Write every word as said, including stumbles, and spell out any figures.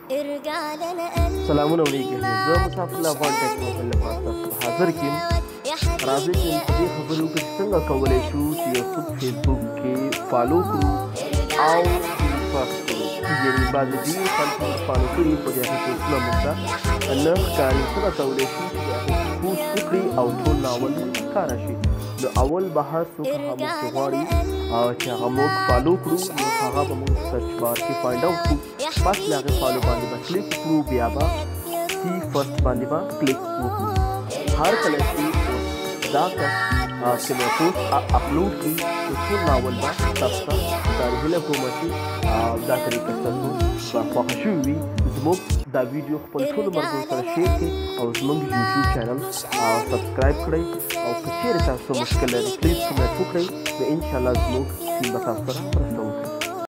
سلامونه علیکم زه مسافر الله افغان ټیک موبایل لپاره حاضر کیم راځئ چې په دې خبرو کې څنګه کولی شو چې یو څوک فیسبوک کې فالو کړو او پاس کړو یعنې بعضې ډېر خلکو فالو کړي په دې هغې پوسټونه موږ ته نه ښکاري څنګه کولی شو چې هغې پوسټ وکړي او ټول ناول ښکاره شي نو اول به هر څوک هغه موږ چې غواړي چې هغه موږ فالو کړو نو هغه به موږ سرچ بار کې فایند اوټ کړو پس له هغې فالو باندې به کلیک کړو بیا به سی فرسټ باندې به کلیک وکړو هر کله چې دا کس چې مې پوسټ اپلوډ کړي نو ټول ناول به تاسو ته ښکاري هیله کوم چې دا طریقه ستاسو به خوښه شوې وي زموږ دا ویډیو خپل ټولو ملګرو سره شیر کړئ او زموږ یوټیوب چینل سبسکرایب کړئ او که چیرې تاسو مشکل لرئ پلیز کمنټ وکړئ نو انشاءالله زموږ ټیم به تاسو سره مرسته